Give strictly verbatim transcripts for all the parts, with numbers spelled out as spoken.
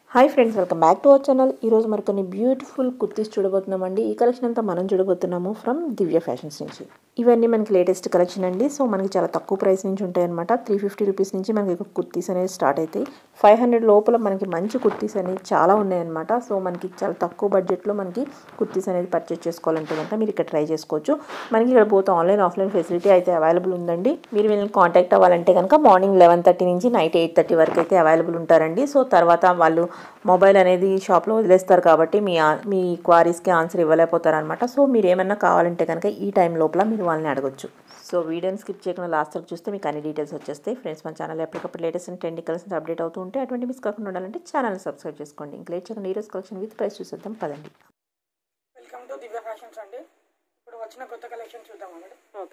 High friends welcome back to our channel मरिकोन्नि beautiful kurtis చూడబోతున్నామండి। ఈ కలెక్షన్ అంతా మనం చూడబోతున్నాము ఫ్రమ్ దివ్య ఫ్యాషన్స్ నుంచి। ఇవన్నీ మనకి లేటెస్ట్ కలెక్షన్ అండి। సో మనకి చాలా తక్కువ ప్రైస్ నుంచి ఉంటాయి అన్నమాట। త్రీ ఫిఫ్టీ రూపీస్ నుంచి మనకి కుర్తీస్ అనేది స్టార్ట్ అవుతాయి। ఫైవ్ హండ్రెడ్ లోపల మనకి మంచి కుర్తీస్ అనేవి చాలా ఉన్నాయి అన్నమాట। సో మనకి చాలా తక్కువ బడ్జెట్ లో మనకి కుర్తీస్ అనేది పర్చేస్ చేసుకోవాలంటే కనుక మీరు ఇక్కడ ట్రై చేసుకోవచ్చు। మనకి ఇక్కడ బోత్ ఆన్లైన్ ఆఫ్లైన్ ఫెసిలిటీ అయితే అవైలబుల్ ఉందండి। మీరు వీళ్ళని కాంటాక్ట్ అవ్వాలంటే కనుక మార్నింగ్ లెవెన్ థర్టీ నుంచి నైట్ ఎయిట్ థర్టీ వరకు అయితే అవైలబుల్ ఉంటారండి। సో తర్వాత వాళ్ళు మొబైల్ అనేది షాప్లో వదిలేస్తారు కాబట్టి మీ మీ క్వారీస్కి ఆన్సర్ ఇవ్వలేకపోతారనమాట। సో మీరు ఏమన్నా కావాలంటే కనుక ఈ టైం లోపల మీరు వాళ్ళని అడగొచ్చు। సో వీడియోని స్కిప్ చేయకుండా లాస్ట్ వరకు చూస్తే మీకు అన్ని డీటెయిల్స్ వచ్చేస్తాయి। ఫ్రెండ్స్ మన ఛానల్ ఎప్పటికప్పుడు latest and trending collections update అవుతూ ఉంటే అటువంటి మిస్ కాకుండా ఉండాలంటే ఛానల్ని సబ్స్క్రైబ్ చేసుకోండి। ఇంక లేట్ చేయకుండా ఈరోజు కలెక్షన్ విత్ ప్రైస్ చూసేద్దాం పదండి। వెల్కమ్ టు దివ్య ఫ్యాషన్స్ అండి। ఇప్పుడు వచ్చిన కొత్త కలెక్షన్ చూద్దాం అండి। ఓకే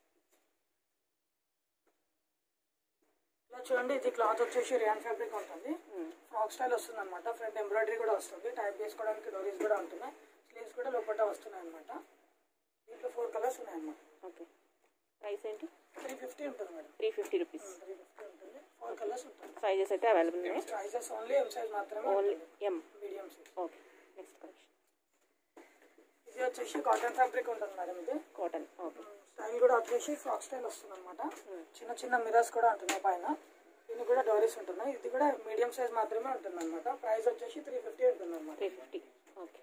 చూడండి, ఇది క్లాత్ వచ్చేసి రియాన్ ఫ్యాబ్రిక్ ఉంటుంది। ఫ్రాక్ స్టైల్ వస్తుంది అనమాట। ఫ్రంట్ ఎంబ్రాయిడరీ కూడా వస్తుంది। టైప్ చేసుకోవడానికి డోరీస్ కూడా ఉంటున్నాయి। స్లీవ్స్ కూడా లోపల వస్తున్నాయి అనమాట। దీంట్లో ఫోర్ కలర్స్ ఉన్నాయి అన్నమాట। ఓకే ప్రైస్ ఏంటి? త్రీ ఫిఫ్టీ ఉంటుంది madam. Three fifty rupees three fifty ఉంటుంది। ఫోర్ కలర్స్ ఉంటుంది। సైజెస్ అయితే అవైలబుల్ ఉన్నాయి। సైజెస్ ఓన్లీ ఎం సైజ్ మాత్రమే, only M medium size. Okay next collection ఇది వచ్చేసి కాటన్ ఫ్యాబ్రిక్ ఉంటుంది మేడం। ఇది కాటన్ ఓకే స్టైల్ కూడా వచ్చేసి ఫ్రాక్ స్టైల్ వస్తుంది అనమాట। చిన్న చిన్న మిరర్స్ కూడా ఉంటున్నాయి పైన। ఇది కూడా డోరీస్ ఉంటున్నాయి। ఇది కూడా మీడియం సైజ్ మాత్రమే ఉంటుంది అనమాట। ప్రైస్ వచ్చేసి త్రీ ఫిఫ్టీ ఉంటుంది అనమాట। Three fifty okay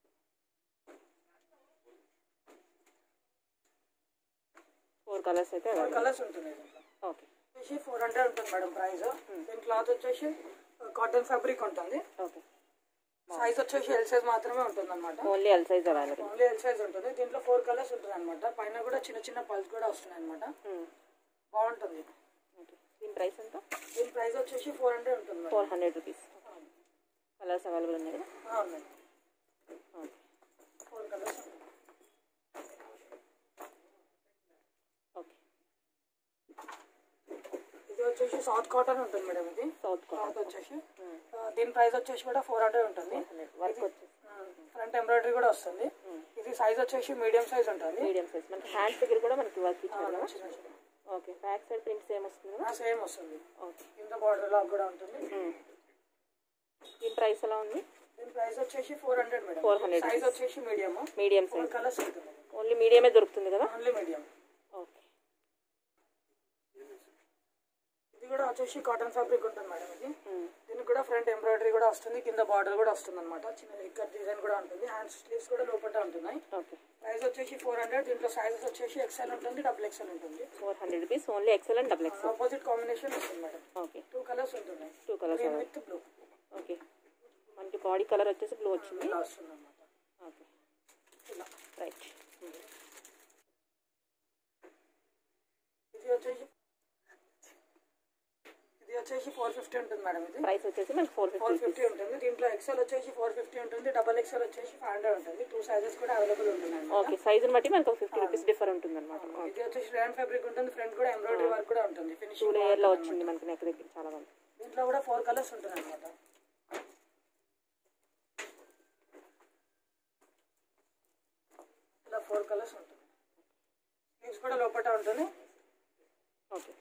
four colours అయితే ఫోర్ కలర్స్ ఉంటుంది। ఓకే వచ్చేసి ఫోర్ హండ్రెడ్ ఉంటుంది మేడం ప్రైస్। దీని క్లాత్ వచ్చేసి కాటన్ ఫ్యాబ్రిక్ ఉంటుంది। ఓకే సైజ్ వచ్చేసి ఎల్ సైజ్ మాత్రమే ఉంటుంది అనమాట। Only L size available only L size ఉంటుంది। దీంట్లో ఫోర్ కలర్స్ ఉంటుంది అనమాట। పైన కూడా చిన్న చిన్న పల్స్ కూడా వస్తున్నాయి అనమాట। బాగుంటుంది। దీని ప్రైస్ ఎంత? దీని ప్రైస్ వచ్చేసి ఫోర్ హండ్రెడ్ ఉంటుంది। Four hundred rupees colours available ఉన్నాయి కదా? ఉన్నాయి ఫోర్ కలర్స్। ఓకే ఇది వచ్చేసి సౌత్ కాటన్ ఉంటుంది మేడం। ఇది సౌత్ క్లాత్ వచ్చేసి దీని ప్రైస్ వచ్చేసి కూడా ఫోర్ హండ్రెడ్ ఉంటుంది। వర్క్ వచ్చేసి ఫ్రంట్ ఎంబ్రాయిడరీ కూడా వస్తుంది। ఇది సైజ్ వచ్చేసి మీడియం సైజ్ ఉంటుంది। మీడియం సైజ్ మనకి హ్యాండ్స్ దగ్గర కూడా మనకి వర్క్ ఇచ్చారు। Okay back side print same వస్తుంది కదా? సేమ్ వస్తుంది। ఓకే కింద బార్డర్ లాగా కూడా ఉంటుంది। దీని ప్రైస్ ఎలా ఉంది? దీని ప్రైస్ వచ్చేసి four hundred madam. Four hundred size వచ్చేసి medium medium four size colours ఉంటుంది। ఓన్లీ మీడియమే దొరుకుతుంది కదా? Only medium. ఓకే ఇది కూడా వచ్చేసి కాటన్ ఫ్యాబ్రిక్ ఉంటుంది మేడం। ఇది దీనికి కూడా ఫ్రంట్ ఎంబ్రాయిడరీ కూడా వస్తుంది। కింద బార్డర్ కూడా వస్తుంది అనమాట। చిన్న ఇక్కత్ డిజైన్ కూడా ఉంటుంది। హ్యాండ్ స్లీవ్స్ కూడా లోపల ఉంటున్నాయి। ఓకే ప్రైస్ వచ్చేసి ఫోర్ హండ్రెడ్। దీంట్లో సైజెస్ వచ్చేసి ఎక్సెల్ ఉంటుంది, డబుల్ ఎక్సెల్ ఉంటుంది। Four hundred rupees only XL and double XL opposite combination వస్తుంది మేడం। ఓకే టూ కలర్స్ ఉంటున్నాయి, two colours green with blue. Okay మనకి బాడీ కలర్ వచ్చేసి బ్లూ వచ్చింది। ఇలా వస్తుంది అనమాట। ఓకే ఇలా రైట్ ఇది వచ్చేసి ఇది వచ్చేసి ఫోర్ ఫిఫ్టీ ఉంటుంది మేడం। ఇది ప్రైస్ వచ్చేసి మనకి ఫోర్ ఫోర్ ఫిఫ్టీ ఫిఫ్టీ ఉంటుంది। దీంట్లో ఎక్సెల్ వచ్చేసి ఫోర్ ఫిఫ్టీ ఉంటుంది, డబల్ ఎక్సెల్ వచ్చేసి ఫైవ్ హండ్రెడ్ ఉంటుంది। టూ సైజెస్ కూడా అవైలబుల్ ఉంటుంది। ఓకే సైజుని బట్టి మనకు ఫిఫ్టీ రూపీస్ డిఫర్ ఉంటుంది అనమాట। ఇది వచ్చేసి ర్యాన్ ఫ్యాబ్రిక్ ఉంటుంది। ఫ్రంట్ కూడా ఎంబ్రాయిడరీ వర్క్ కూడా ఉంటుంది। టూ ఫినిషింగ్ లేయర్ లో వచ్చింది మనకి నెక్ దగ్గర చాలా బాగుంది। దీంట్లో కూడా ఫోర్ కలర్స్ ఉంటుంది అనమాట। ఇలా ఫోర్ కలర్స్ ఉంటుంది। స్లీవ్స్ కూడా లోపల ఉంటుంది। ఓకే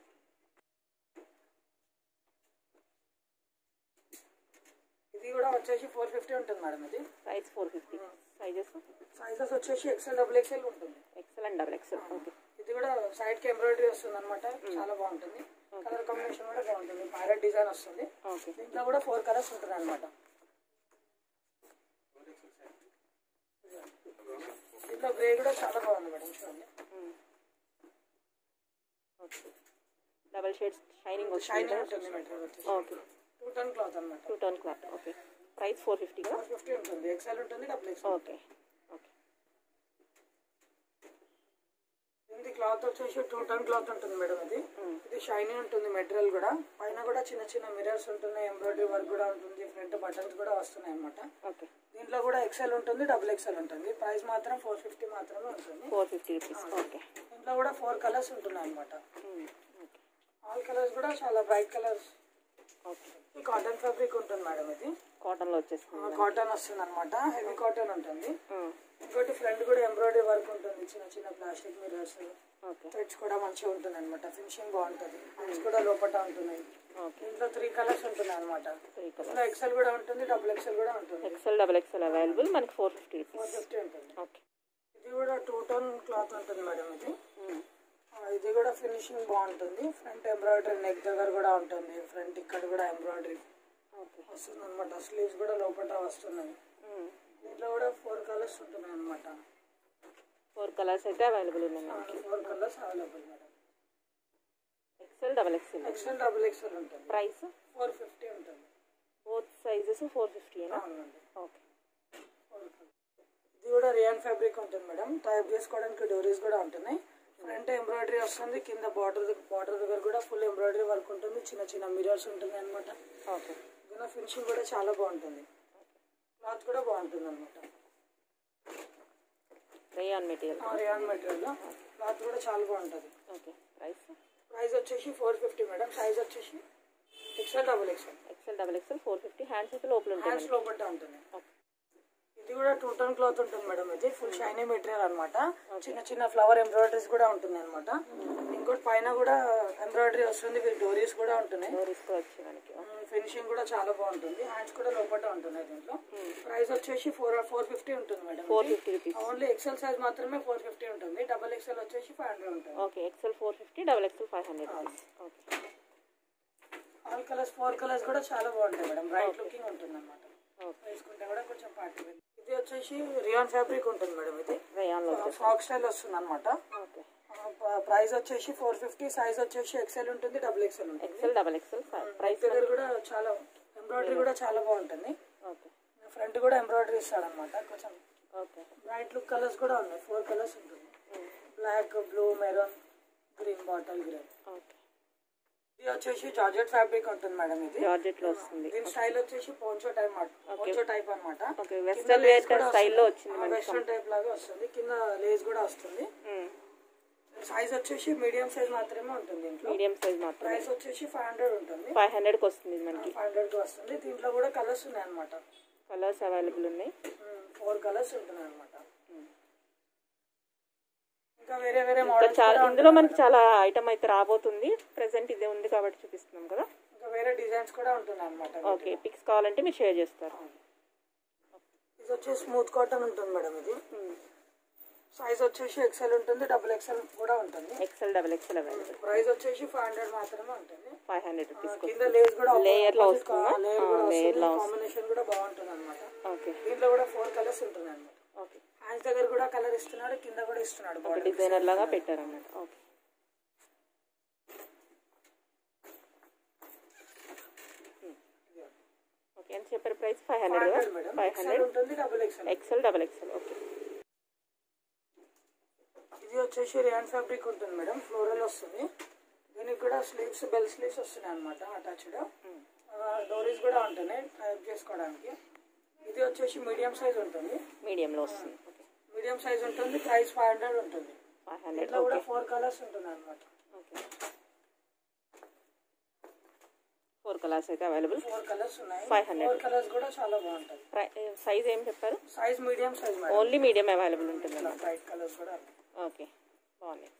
ఇది కూడా వచ్చేసి ఫోర్ ఫిఫ్టీ ఉంటుంది మేడం। ఇది price four fifty sizes sizes వచ్చేసి ఎక్సెల్ డబుల్ ఎక్సెల్ ఉంటుంది। XL and double XL okay ఇది కూడా సైడ్ కి ఎంబ్రాయిడరీ వస్తుంది అనమాట। చాలా బాగుంటుంది। కలర్ కాంబినేషన్ కూడా బాగుంటుంది। ప్యారెట్ డిజైన్ వస్తుంది। ఓకే దీంట్లో కూడా ఫోర్ కలర్స్ ఉంటుంది అనమాట। దీంట్లో గ్రే కూడా చాలా బాగుంది మేడం। చూడండి ఓకే డబుల్ షేడ్స్ షైనింగ్ వస్తుంది। షైనింగ్ ఉంటుంది మెటీరియల్ వచ్చేసి। ఓకే టూ టన్ క్లాత్ అనమాట। Two tone cloth okay price four fifty కదా? ఫోర్ ఫిఫ్టీ ఉంటుంది। ఎక్సెల్ ఉంటుంది, డబుల్ ఎక్సెల్। ఓకే ఓకే ఇది క్లాత్ వచ్చేసి టూ టన్ క్లాత్ ఉంటుంది మేడం। ఇది ఇది షైనింగ్ ఉంటుంది మెటీరియల్ కూడా। పైన కూడా చిన్న చిన్న మిరర్స్ ఉంటున్నాయి, ఎంబ్రాయిడరీ వర్క్ కూడా ఉంటుంది, ఫ్రంట్ బటన్స్ కూడా వస్తున్నాయి అనమాట। ఓకే దీంట్లో కూడా ఎక్సెల్ ఉంటుంది, డబుల్ ఎక్సెల్ ఉంటుంది। ప్రైస్ మాత్రం ఫోర్ ఫిఫ్టీ మాత్రమే ఉంటుంది। ఫోర్ ఫిఫ్టీ రూపీస్ ఓకే దీంట్లో కూడా ఫోర్ కలర్స్ ఉంటున్నాయి అనమాట। ఓకే ఆల్ కలర్స్ కూడా చాలా బ్రైట్ కలర్స్। ఓకే ఈ కాటన్ ఫ్యాబ్రిక్ ఉంటుంది మేడం। ఇది కాటన్ లో వచ్చేస్తుంది కాటన్ వస్తుంది అనమాట। హెవీ కాటన్ ఉంటుంది। ఇంకోటి ఫ్రంట్ కూడా ఎంబ్రాయిడరీ వర్క్ ఉంటుంది, చిన్న చిన్న ప్లాస్టిక్ మిరర్స్, థ్రెడ్స్ కూడా మంచిగా ఉంటుంది అనమాట। ఫినిషింగ్ బాగుంటుంది। హ్యాండ్స్ కూడా లోపల ఉంటున్నాయి। దీంట్లో త్రీ కలర్స్ ఉంటుంది అనమాట. త్రీ కలర్స్ ఎక్సెల్ కూడా ఉంటుంది, డబుల్ ఎక్సెల్ కూడా ఉంటుంది. ఎక్సెల్ డబుల్ ఎక్సెల్ అవైలబుల్ మనకి four fifty rupees four fifty ఉంటుంది. ఓకే. ఇది కూడా టూ టోన్ క్లాత్ ఉంటుంది మేడం. ఇది ఇది కూడా ఫినిషింగ్ బాగుంటుంది. ఫ్రంట్ ఎంబ్రాయిడరీ నెక్ దగ్గర కూడా ఉంటుంది, ఫ్రంట్ ఇక్కడ కూడా ఎంబ్రాయిడరీ వస్తుంది అనమాట. స్లీవ్స్ కూడా లోపల వస్తున్నాయి. దీంట్లో కూడా ఫోర్ కలర్స్ ఉంటున్నాయి అనమాట. ఫోర్ కలర్స్ అయితే అవైలబుల్ ఉన్నాయి. Four colours available madam. XL double XL XL double XL ఉంటుంది. ప్రైస్ ఫోర్ ఫిఫ్టీ ఉంటుంది. బోత్ సైజెస్ ఫోర్ ఫిఫ్టీనా? ఓకే. ఇది కూడా రియాన్ ఫ్యాబ్రిక్ ఉంటుంది మేడం. టైప్ చేసుకోవడానికి డోరీస్ కూడా ఉంటున్నాయి. ఫ్రంట్ ఎంబ్రాయిడరీ వస్తుంది, కింద బార్డర్ బార్డర్ దగ్గర కూడా ఫుల్ ఎంబ్రాయిడరీ వర్క్ ఉంటుంది. చిన్న చిన్న మిరర్స్ ఉంటుంది అనమాట. ఓకే. దీని ఫినిషింగ్ కూడా చాలా బాగుంటుంది. క్లాత్ కూడా బాగుంటుంది అనమాట. Rayon material rayon material cloth కూడా చాలా బాగుంటుంది. ఓకే. ప్రైస్ ప్రైస్ వచ్చేసి ఫోర్ ఫిఫ్టీ మేడం. సైజ్ వచ్చేసి XL double XL. XL double XL four fifty. Hands అయితే లోపల ఉంటాయి. హ్యాండ్స్ లోపల ఉంటుంది. ఇది కూడా టూ టోన్ క్లాత్ ఉంటుంది మేడం. ఇది ఫుల్ షైనీ మెటీరియల్ అనమాట. చిన్న చిన్న ఫ్లవర్ ఎంబ్రాయిడరీస్ కూడా ఉంటుంది అనమాట. ఇంకోటి పైన కూడా ఎంబ్రాయిడరీ వస్తుంది, వీళ్ళు డోరీస్ కూడా ఉంటున్నాయి. ఫినిషింగ్ కూడా చాలా బాగుంటుంది. హ్యాండ్స్ కూడా లోపల ఉంటున్నాయి. దీంట్లో ప్రైస్ వచ్చేసి ఫోర్ ఫోర్ ఫిఫ్టీ ఉంటుంది madam. Four fifty rupees. Only XL size మాత్రమే ఫోర్ ఫిఫ్టీ ఉంటుంది. డబల్ ఎక్సెల్ వచ్చేసి ఫైవ్ హండ్రెడ్ ఉంటుంది. Okay. XL four fifty, double XL five hundred. Okay. All colours four colours కూడా చాలా బాగుంటాయి మేడం. బ్రైట్ లుకింగ్ ఉంటుంది అనమాట. వేసుకుంటే కూడా కొంచెం పార్టీ వేర్. ఇది వచ్చేసి రియాన్ ఫ్యాబ్రిక్ ఉంటుంది మేడం. ఇది ఫ్రాక్ స్టైల్ వస్తుంది అనమాట. ప్రైస్ వచ్చేసి ఫోర్ ఫిఫ్టీ. సైజ్ వచ్చేసి ఎక్సెల్ ఉంటుంది, డబుల్ ఎక్సెల్ ఉంటుంది. XL double XL. ప్రైస్ దగ్గర కూడా చాలా ఎంబ్రాయిడరీ కూడా చాలా బాగుంటుంది. ఫ్రంట్ కూడా ఎంబ్రాయిడరీ ఇస్తాడు అనమాట. కొంచెం బ్రైట్ లుక్ కలర్స్ కూడా ఉన్నాయి. ఫోర్ కలర్స్ ఉంటుంది. Black, blue, maroon, green, bottle green. ఇది వచ్చేసి జార్జెట్ ఫ్యాబ్రిక్ ఉంటుంది మేడం. ఇది జార్జెట్ లో వస్తుంది. దీని స్టైల్ వచ్చేసి పోంచో టైప్ పోంచో టైప్ అనమాట. వెస్టర్న్ వేర్ స్టైల్లో వచ్చింది. వెస్టర్న్ టైప్ లాగా వస్తుంది. కింద లేస్ కూడా వస్తుంది. సైజ్ వచ్చేసి మీడియం సైజ్ మాత్రమే ఉంటుంది. మీడియం సైజ్ మాత్రమే. ప్రైస్ వచ్చేసి ఫైవ్ హండ్రెడ్ ఉంటుంది. ఫైవ్ హండ్రెడ్ కి వస్తుంది మనకి. ఫైవ్ హండ్రెడ్ కి వస్తుంది. దీంట్లో కూడా కలర్స్ ఉన్నాయి అనమాట. కలర్స్ అవైలబుల్ ఉన్నాయి. ఫోర్ కలర్స్ ఉంటున్నాయి అనమాట. ఇంకా వేరే వేరే మోడల్స్ చాలా ఇందులో మనకి చాలా ఐటమ్ అయితే రాబోతుంది. ప్రెసెంట్ ఇదే ఉంది కాబట్టి చూపిస్తున్నాం కదా. ఇంకా వేరే డిజైన్స్ కూడా ఉంటున్నాయి అనమాట. ఓకే. పిక్స్ కావాలంటే మీరు షేర్ చేస్తారు. ఇది వచ్చేసి స్మూత్ కాటన్ ఉంటుంది మేడం. ఇది సైజ్ వచ్చేసి ఎక్సెల్ ఉంటుంది, డబుల్ ఎక్సెల్ కూడా ఉంటుంది. XL double XL available. Price వచ్చేసి ఫైవ్ హండ్రెడ్ మాత్రమే ఉంటుంది. Five hundred rupees. కింద లేస్ కూడా లేయర్ లో వస్తుంది. లేయర్ లో కాంబినేషన్ కూడా బాగుంటుంది అనమాట. ఓకే. దీంట్లో కూడా ఫోర్ కలర్స్ ఉంటున్నాయి అనమాట. ఓకే. హ్యాండ్స్ దగ్గర కూడా కలర్ ఇస్తున్నాడు, కింద కూడా ఇస్తున్నాడు. డిజైనర్ లాగా పెట్టారు అన్నమాట. ఓకే. ఓకే. అని చెప్పారు price five hundred. Five hundred ఉంటుంది. Double XL. XL double XL. Okay. ఇది వచ్చేసి రియాన్ ఫ్యాబ్రిక్ ఉంటుంది మేడం. ఫ్లోరల్ వస్తుంది. దీనికి కూడా స్లీవ్స్, బెల్ స్లీవ్స్ వస్తున్నాయి అనమాట. అటాచ్డ్ డోరీస్ కూడా ఉంటున్నాయి టైప్ చేసుకోవడానికి. ఇది వచ్చేసి మీడియం సైజ్ ఉంటుంది. మీడియం లో వస్తుంది. మీడియం సైజ్ ఉంటుంది. ప్రైస్ ఫైవ్ హండ్రెడ్ ఉంటుంది. ఫైవ్ హండ్రెడ్ లో కూడా ఫోర్ కలర్స్ ఉంటుంది అనమాట. ఓకే. ఫోర్ కలర్స్ అయితే అవైలబుల్. ఫోర్ కలర్స్ ఉన్నాయి. Five hundred. ఫోర్ కలర్స్ కూడా చాలా బాగుంటాయి. సైజ్ ఏం చెప్పారు? Size medium size. Only medium available ఉంటుంది. బ్రైట్ కలర్స్ కూడా. ఓకే. బాగున్నాయి.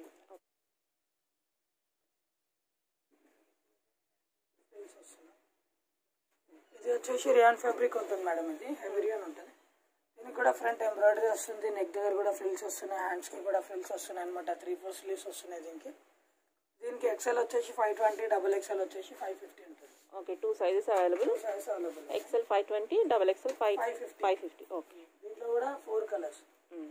ఇది వచ్చేసి రియాన్ ఫ్యాబ్రిక్ ఉంటుంది మేడం. ఇది హెవీ రియాన్ ఉంటుంది. దీనికి కూడా ఫ్రంట్ ఎంబ్రాయిడరీ వస్తుంది. నెక్ దగ్గర కూడా ఫ్రిల్స్ వస్తున్నాయి. హ్యాండ్స్ కి కూడా ఫ్రిల్స్ వస్తున్నాయి అనమాట. త్రీ ఫోర్ స్లీవ్స్ వస్తున్నాయి దీనికి. దీనికి ఎక్సెల్ వచ్చేసి ఫైవ్ ట్వంటీ, డబుల్ ఎక్సెల్ వచ్చేసి ఫైవ్ ఫిఫ్టీ ఉంటుంది. Okay. Two sizes available. Size available. XL five twenty, double XL five five fifty. Okay. దీంట్లో కూడా ఫోర్ కలర్స్.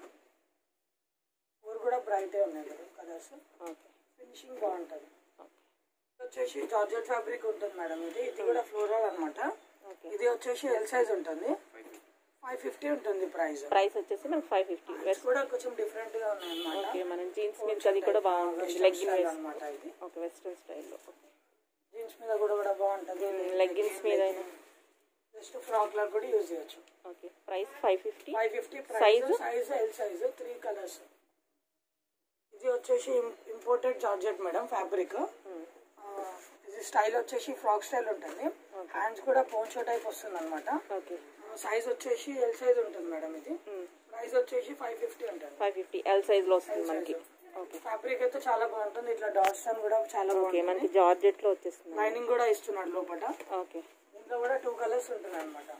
ఫోర్ కూడా బ్రైటే ఉన్నాయి కదా కలర్స్. ఓకే. ఫినిషింగ్ బాగుంటుంది. వచ్చేసి జార్జెట్ ఫ్యాబ్రిక్ ఉంటుంది మేడం. ఇది ఇది కూడా ఫ్లోరల్ అనమాట. ఇది వచ్చేసి ఎల్ సైజ్ ఉంటుంది. ఫైవ్ ఫిఫ్టీ ఉంటుంది ప్రైస్. ప్రైస్ వచ్చేసి మనకి ఫైవ్ ఫిఫ్టీ. కూడా కొంచెం డిఫరెంట్ గా ఉన్నాయి అన్నమాట. ఓకే. మనం జీన్స్ మీద అది కూడా బాగుంటుంది. లెగ్గిన్ అన్నమాట ఇది. ఓకే. వెస్టర్న్ స్టైల్లో జీన్స్ మీద కూడా కూడా బాగుంటుంది. లెగ్గిన్స్ మీద అయినా జస్ట్ ఫ్రాక్ లా కూడా యూజ్ చేయొచ్చు. Okay. Price five fifty. Five fifty. Size size L size. Three colours. ఇది వచ్చేసి ఇంపోర్టెడ్ జార్జెట్ మేడం ఫ్యాబ్రిక్. ఇది స్టైల్ వచ్చేసి ఫ్రాక్ స్టైల్ ఉంటుంది. హ్యాండ్స్ కూడా పోన్చో టైప్ వస్తుంది అనమాట. ఓకే. సైజ్ వచ్చేసి ఎల్ సైజ్ ఉంటుంది మేడం. ఇది ప్రైస్ వచ్చేసి ఫైవ్ ఫిఫ్టీ ఉంటుంది. ఫైవ్ ఫిఫ్టీ ఎల్ సైజ్ లో వస్తుంది మనకి. ఫ్యాబ్రిక్ అయితే చాలా బాగుంటుంది. ఇట్లా డాట్స్ అని కూడా చాలా బాగుంటుంది. మనకి జార్జెట్ లో వచ్చేస్తుంది. లైనింగ్ కూడా ఇస్తున్నాడు లోపల. ఓకే, దీంట్లో కూడా టూ కలర్స్ ఉంటున్నాయి అనమాట.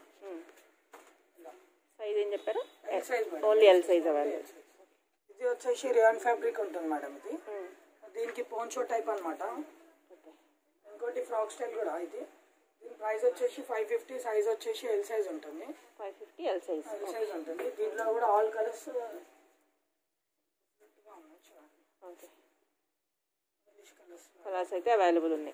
సైజ్ ఏం చెప్పారు? L size, only L size available. ఇది వచ్చేసి రియాన్ ఫ్యాబ్రిక్ ఉంటుంది మేడం. ఇది దీనికి పోన్చో టైప్ అనమాట. ఇంకోటి ఫ్రాక్ స్టైల్ కూడా. ఇది దీని ప్రైస్ వచ్చేసి ఫైవ్ ఫిఫ్టీ, సైజ్ వచ్చేసి ఎల్ సైజ్ ఉంటుంది. Five fifty L size L size ఉంటుంది. దీంట్లో కూడా ఆల్ కలర్స్ ఓకే, కలర్స్ అయితే అవైలబుల్ ఉన్నాయి.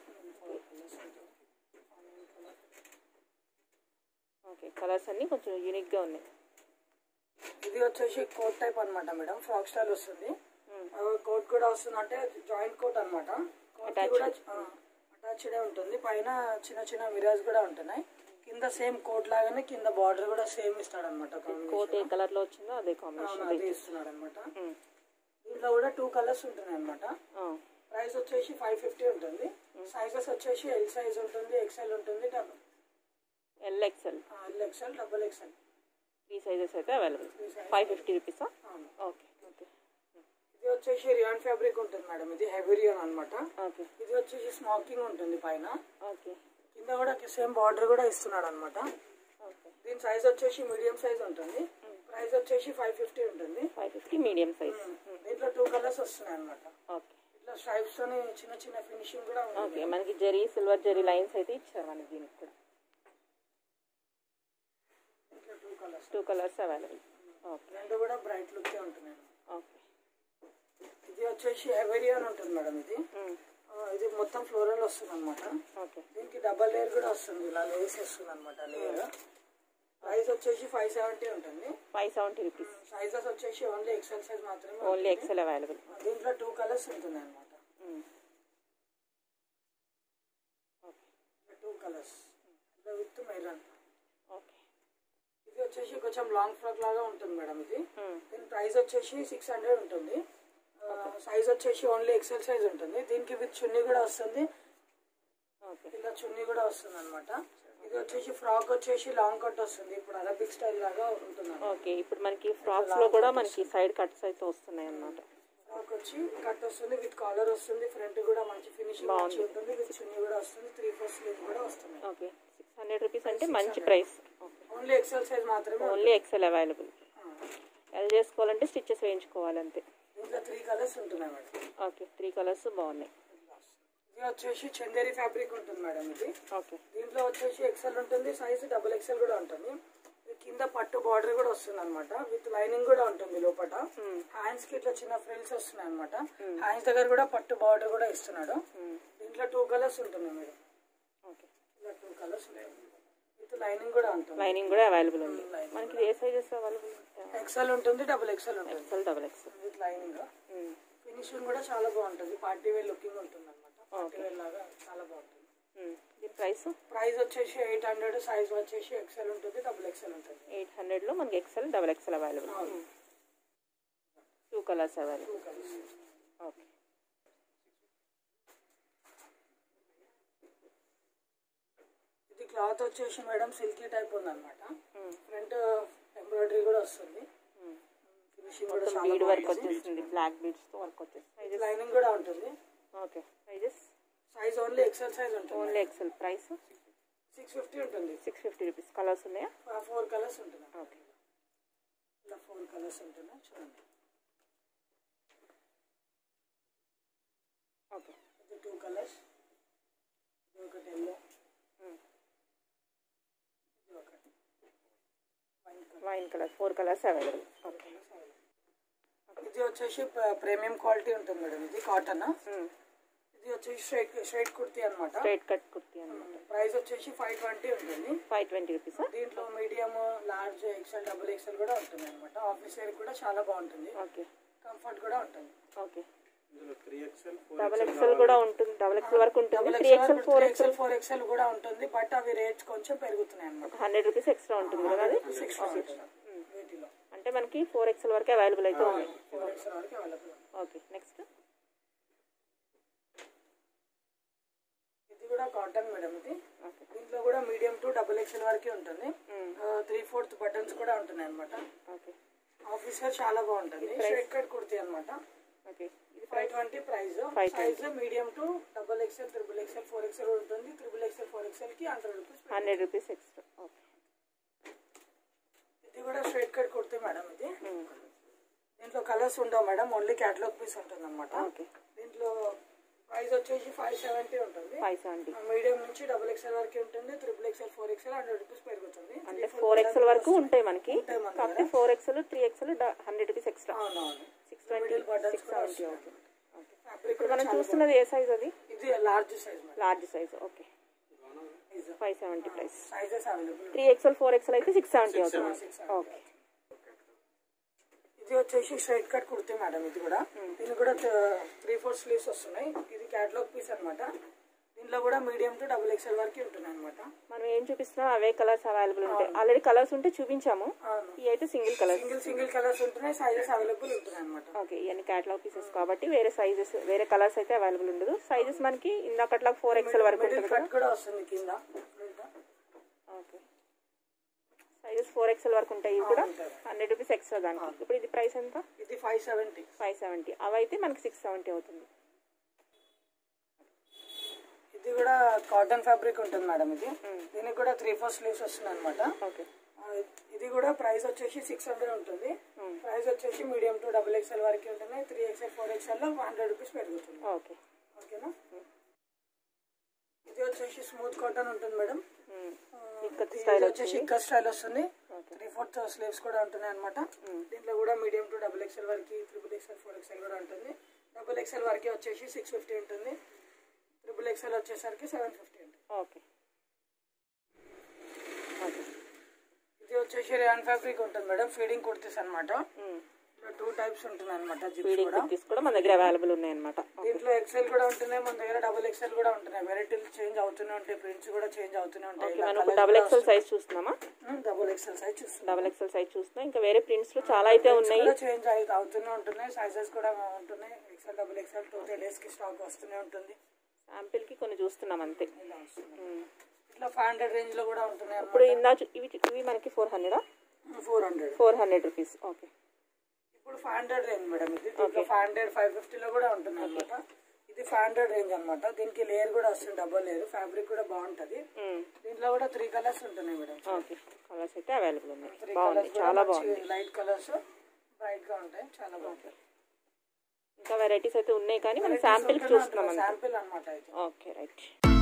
ఓకే, కలర్స్ అన్నీ కొంచెం యూనిక్గా ఉన్నాయి. ఇది వచ్చేసి కోట్ టైప్ అనమాట మేడం. ఫ్రాక్ స్టైల్ వస్తుంది. కోట్ కూడా వస్తుంది, అంటే జాయింట్ కోట్ అనమాట. కోట్ కూడా అటాచ్డ్ ఉంటుంది. పైన చిన్న చిన్న మిరాజ్ కూడా ఉంటున్నాయి. కింద సేమ్ కోట్ లాగానే కింద బార్డర్ కూడా సేమ్ ఇస్తాడు అనమాట. కోట్ ఏ కలర్ లో వచ్చిందో అదే కాంబినేషన్ అదే ఇస్తున్నాడు అనమాట. దీంట్లో కూడా టూ కలర్స్ ఉంటున్నాయి అనమాట. ప్రైస్ వచ్చేసి ఫైవ్ ఫిఫ్టీ ఉంటుంది. సైజెస్ వచ్చేసి ఎల్ సైజ్ ఉంటుంది, ఎక్స్ఎల్ ఉంటుంది, double L XL L XL double XL three sizes అయితే అవైలబుల్. ఫైవ్ ఫిఫ్టీ రూపీసా? Okay okay. ఇది వచ్చేసి రియాన్ ఫ్యాబ్రిక్ ఉంటుంది మేడం. ఇది హెవీ రియాన్ అనమాట. ఓకే, ఇది వచ్చేసి స్మోకింగ్ ఉంటుంది పైన. ఓకే, కింద కూడా సేమ్ బార్డర్ కూడా ఇస్తున్నాడు అనమాట. ఓకే. దీని సైజ్ వచ్చేసి మీడియం సైజ్ ఉంటుంది. ప్రైస్ వచ్చేసి ఫైవ్ ఫిఫ్టీ ఉంటుంది. Five fifty medium size. దీంట్లో టూ కలర్స్ వస్తున్నాయి అనమాట. ఓకే, ఇట్లా స్ట్రైప్స్ అని చిన్న చిన్న ఫినిషింగ్ కూడా ఉంది. ఓకే, మనకి జరీ సిల్వర్ జరీ లైన్స్ అయితే ఇచ్చారు మనకి. దీనికి కూడా two colours two colours available. Okay, రెండు కూడా బ్రైట్ లుక్ ఉంటున్నాయి. ఓకే. ఇది వచ్చేసి హెవీ రియాన్ ఉంటుంది మేడం. ఇది ఇది మొత్తం ఫ్లోరల్ వస్తుంది అనమాట. ఓకే, దీనికి డబల్ లేయర్ కూడా వస్తుంది. ఇలా లేస్ వస్తుంది అనమాట లేయర్. ప్రైస్ వచ్చేసి ఫైవ్ సెవెంటీ ఉంటుంది. Five seventy rupees. సైజెస్ వచ్చేసి ఓన్లీ ఎక్సెల్ సైజ్ మాత్రమే. Only XL available. దీంట్లో టూ కలర్స్ ఉంటున్నాయి అనమాట. Two colours with maroon. Okay, ఇది వచ్చేసి కొంచెం లాంగ్ ఫ్రాక్ లాగా ఉంటుంది మేడం. ఇది దీని ప్రైస్ వచ్చేసి సిక్స్ హండ్రెడ్ ఉంటుంది. సైజ్ వచ్చేసి ఓన్లీ ఎక్సెల్ సైజ్ ఉంటుంది. దీనికి విత్ చున్నీ కూడా వస్తుంది. ఇలా చున్నీ కూడా వస్తుంది అనమాట. ఇది వచ్చేసి ఫ్రాక్ వచ్చేసి లాంగ్ కట్ వస్తుంది. ఇప్పుడు అరబిక్ స్టైల్ లాగా ఉంటుంది. ఓకే, ఇప్పుడు మనకి ఫ్రాక్స్ లో కూడా మనకి సైడ్ కట్స్ అయితే వస్తున్నాయి అన్నమాట. ఫ్రాక్ వచ్చి కట్ వస్తుంది, విత్ కాలర్ వస్తుంది. ఫ్రంట్ కూడా మంచి ఫినిషింగ్ మంచి ఉంటుంది. విత్ చున్నీ కూడా వస్తుంది. త్రీ ఫోర్ స్లీవ్ కూడా వస్తుంది. ఓకే, సిక్స్ హండ్రెడ్ రూపీస్ అంటే మంచి ప్రైస్. ఓన్లీ ఎక్సెల్ సైజ్ మాత్రమే. Only XL available. ఎల్ చేసుకోవాలంటే స్టిచెస్ వేయించుకోవాలి అంతే. దీంట్లో త్రీ కలర్స్ ఉంటున్నాయి మేడం. ఓకే, త్రీ కలర్స్ బాగున్నాయి. ఇది వచ్చేసి చందేరి ఫ్యాబ్రిక్ ఉంటుంది మేడం. ఇది ఓకే, దీంట్లో వచ్చేసి ఎక్సెల్ ఉంటుంది. సైజ్ డబుల్ ఎక్సెల్ కూడా ఉంటుంది. కింద పట్టు బార్డర్ కూడా వస్తుంది అనమాట. విత్ లైనింగ్ కూడా ఉంటుంది లోపల. హ్యాండ్స్ కి ఇట్లా చిన్న ఫ్రిల్స్ వస్తున్నాయి అనమాట. హ్యాండ్స్ దగ్గర కూడా పట్టు బార్డర్ కూడా ఇస్తున్నాడు. దీంట్లో టూ కలర్స్ ఉంటుంది మేడం. ఓకే, ఇలా టూ కలర్స్ విత్ లైనింగ్ కూడా ఉంటుంది. లైనింగ్ కూడా అవైలబుల్ ఉంది. మనకి ఏ సైజెస్ అవైలబుల్? ఎక్సెల్ ఉంటుంది, డబుల్ ఎక్సెల్ ఉంటుంది. XL double XL with lining. Finishing కూడా చాలా బాగుంటుంది. పార్టీ వేర్ లుకింగ్ ఉంటుంది అనమాట. పార్టీ వేర్ లాగా చాలా బాగుంటుంది. దీని ప్రైస్? ప్రైస్ వచ్చేసి ఎయిట్ హండ్రెడ్. సైజ్ వచ్చేసి ఎక్సెల్ ఉంటుంది, డబుల్ ఎక్సెల్ ఉంటుంది. ఎయిట్ హండ్రెడ్ లో మనకి XL double XL available. Two colours available. Okay, ఇది క్లాత్ వచ్చేసి మేడం సిల్కీ టైప్ ఉంది అనమాట. ఫ్రంట్ ఎంబ్రాయిడరీ కూడా వస్తుంది. ఫినిషింగ్ కూడా చాలా బీడ్ వర్క్ వచ్చేస్తుంది. బ్లాక్ బీడ్స్ తో వర్క్ వచ్చేస్తుంది. లైనింగ్ కూడా ఉంటుంది. Okay, sizes? Size only XL size ఉంటుంది. Only XL. Price six fifty ఉంటుంది. Six fifty rupees. కలర్స్ ఉన్నాయా? ఫోర్ కలర్స్ ఉంటుంది. ఓకే, ఇలా ఫోర్ కలర్స్ ఉంటున్నాయి చూడండి. ఓకే, ఇది టూ కలర్స్. ఇది ఒకటి ఎల్లో, ఇది ఒకటి wine colour. Wine colour. Four colours available. Okay, ఇది వచ్చేసి ప్రీమియం క్వాలిటీ ఉంటుంది మేడం. ఇది కాటన్. ఇది వచ్చేసి స్ట్రైట్ స్ట్రైట్ కుర్తీ అనమాట. స్ట్రైట్ కట్ కుర్తీ అనమాట. ప్రైస్ వచ్చేసి ఫైవ్ ట్వంటీ ఉంటుంది. Five twenty rupees. దీంట్లో medium, large, XL, double XL కూడా ఉంటుంది అనమాట. ఆఫీస్ వేర్ కూడా చాలా బాగుంటుంది. ఓకే, కంఫర్ట్ కూడా ఉంటుంది. ఓకే, డబుల్ ఎక్సెల్ కూడా ఉంటుంది. డబుల్ ఎక్సెల్ వరకు ఉంటుంది. Three XL four XL four XL కూడా ఉంటుంది. బట్ అవి రేట్స్ కొంచెం పెరుగుతున్నాయి అనమాట. హండ్రెడ్ రూపీస్ ఎక్స్ట్రా ఉంటుంది కదా అది. అంటే మనకి ఫోర్ ఎక్సెల్ వరకు అవైలబుల్ అయితే ఉన్నాయి. ఫోర్ ఎక్సెల్ వరకు అవైలబుల్. ఓకే, నెక్స్ట్ ఇది కూడా కాటన్ మేడం. ఇది దీంట్లో కూడా మీడియం టు డబుల్ ఎక్సెల్ వరకు ఉంటుంది. త్రీ ఫోర్త్ బటన్స్ కూడా ఉంటున్నాయి అనమాట. ఓకే, ఆఫీస్ వేర్ చాలా బాగుంటుంది. స్ట్రైట్ కట్ కుర్తీ అనమాట. ఓకే ఇది five twenty price. Size medium to double XL, triple XL, four XL ఉంటుంది. త్రిబుల్ ఎక్స్ఎల్, ఫోర్ ఎక్స్ఎల్ కి hundred rupees hundred rupees extra. Okay ఇది కూడా స్ట్రైట్ కట్ కుర్తీ మేడం. ఇది దీంట్లో కలర్స్ ఉండవు మేడం, ఓన్లీ క్యాటలాగ్ పీస్ ఉంటుంది అనమాట. ఓకే దీంట్లో ప్రైస్ వచ్చేసి ఫైవ్ సెవెంటీ ఉంటుంది. ఫైవ్ సెవెంటీ మీడియం నుంచి డబుల్ ఎక్స్ఎల్ వరకు ఉంటుంది. Triple XL, four XL hundred rupees పెరుగుతుంది. అంటే ఫోర్ ఎక్స్ఎల్ వరకు ఉంటాయి మనకి, కాకపోతే four XL three XL hundred rupees extra. Six twenty six seventy. Okay ఇప్పుడు మనం చూస్తున్నది ఏ సైజ్ అది? ఇది large size. Large size. Okay five seventy price. Sizes available. Three XL four XL అయితే సిక్స్ సెవెంటీ అవుతుంది. ఓకే ఇది వచ్చేసి స్ట్రైట్ కట్ కుర్తీ మేడం. ఇది కూడా దీని కూడా త్రీ ఫోర్ స్లీవ్స్ వస్తున్నాయి. ఇది క్యాటలాగ్ పీస్ అనమాట. దీంట్లో కూడా మీడియం టు డబుల్ ఎక్స్ఎల్ వరకు ఉంటుంది అనమాట. మనం ఏం చూపిస్తున్నాం అవే కలర్స్ అవైలబుల్ ఉంటాయి. ఆల్రెడీ కలర్స్ ఉంటే చూపించాము. ఇవి అయితే single colour single single colours ఉంటున్నాయి. సైజెస్ అవైలబుల్ ఉంటున్నాయి అనమాట. ఓకే ఇవన్నీ క్యాటలాగ్ పీసెస్ కాబట్టి వేరే సైజెస్ వేరే కలర్స్ అయితే అవైలబుల్ ఉండదు. సైజెస్ మనకి ఇందాకట్లా ఫోర్ ఎక్స్ఎల్ వరకు ఉంటుంది కట్ కూడా వస్తుంది కింద. ఓకే సైజెస్ ఫోర్ ఎక్స్ఎల్ వరకు ఉంటాయి. ఇవి కూడా హండ్రెడ్ రూపీస్ ఎక్స్ట్రా దానికి. ఇప్పుడు ఇది ప్రైస్ ఎంత? ఇది ఫైవ్ సెవెంటీ. ఫైవ్ సెవెంటీ అవి అయితే మనకి సిక్స్ సెవెంటీ అవుతుంది. ఇది కూడా కాటన్ ఫ్యాబ్రిక్ ఉంటుంది మేడం. ఇది దీనికి కూడా త్రీ ఫోర్ స్లీవ్స్ వస్తుంది అనమాట. ఓకే ఇది కూడా ప్రైస్ వచ్చేసి సిక్స్ హండ్రెడ్ ఉంటుంది. ప్రైస్ వచ్చేసి మీడియం టు డబుల్ ఎక్స్ఎల్ వరకు ఉంటుంది. త్రీ ఎక్స్ఎల్ ఫోర్ ఎక్స్ఎల్ లో హండ్రెడ్ రూపీస్ పెరుగుతుంది. ఓకే ఓకేనా. ఇది వచ్చేసి స్మూత్ కాటన్ ఉంటుంది మేడం. వచ్చేసి ఇక్క స్టైల్ వస్తుంది. త్రీ ఫోర్త్ స్లీవ్స్ కూడా ఉంటున్నాయి అనమాట. దీంట్లో కూడా మీడియం టు డబుల్ ఎక్స్ఎల్ వరకు, త్రిబుల్ ఎక్స్ఎల్ ఫోర్ ఎక్స్ఎల్ కూడా ఉంటుంది. డబుల్ ఎక్స్ఎల్ వరకు వచ్చేసి సిక్స్ ఫిఫ్టీ ఉంటుంది. ట్రిపుల్ ఎక్స్ఎల్ వచ్చేసరికి సెవెన్ ఫిఫ్టీ ఉంటుంది. ఓకే ఇది వచ్చేసి రేయాన్ ఫ్యాబ్రిక్ ఉంటుంది మేడం. ఫీడింగ్ కుర్తీస్ అనమాట. టూ టైప్స్ ఉంటుంది అనమాట. ఫీడింగ్ కుర్తీస్ కూడా మన దగ్గర అవైలబుల్ ఉన్నాయి అనమాట. దీంట్లో ఎక్స్ఎల్ కూడా ఉంటున్నాయి మన దగ్గర, డబుల్ ఎక్స్ఎల్ కూడా ఉంటున్నాయి. వెరైటీలు చేంజ్ అవుతూనే ఉంటాయి, ప్రింట్స్ కూడా చేంజ్ అవుతూనే ఉంటాయి. డబుల్ ఎక్స్ఎల్ సైజ్ చూస్తున్నామా? డబుల్ ఎక్స్ఎల్ సైజ్ చూస్తున్నాం. డబుల్ ఎక్స్ఎల్ సైజ్ చూస్తున్నాం. ఇంకా వేరే ప్రింట్స్ లో చాలా అయితే ఉన్నాయి, చేంజ్ అవుతూనే ఉంటున్నాయి. సైజెస్ కూడా ఉంటున్నాయి. XL double XL two three days కి స్టాక్ వస్తూనే ఉంటుంది. శాంపిల్ కి కొన్ని చూస్తున్నాం అంతే. ఇట్లా ఫైవ్ హండ్రెడ్ రేంజ్ లో కూడా ఉంటున్నాయి. ఇప్పుడు ఇందా ఇవి ఇవి మనకి ఫోర్ హండ్రెడా? Four hundred four hundred rupees. Okay ఇప్పుడు ఫైవ్ హండ్రెడ్ రేంజ్ మేడం. ఇది ఫైవ్ హండ్రెడ్ ఫైవ్ ఫిఫ్టీ లో కూడా ఉంటుంది అనమాట. ఇది ఫైవ్ హండ్రెడ్ రేంజ్ అనమాట. దీనికి లేయర్ కూడా వస్తుంది, డబల్ లేయర్. ఫ్యాబ్రిక్ కూడా బాగుంటది. దీంట్లో కూడా త్రీ కలర్స్ ఉంటున్నాయి మేడం. ఓకే కలర్స్ అయితే అవైలబుల్ ఉన్నాయి. బాగుంది, చాలా బాగుంది. లైట్ కలర్స్ బ్రైట్ గా ఉంటాయి, చాలా బాగుంటాయి. ఇంకా వెరైటీస్ అయితే ఉన్నాయి కానీ మనం శాంపిల్ చూస్తున్నాం. శాంపిల్ అనమాట. Okay right.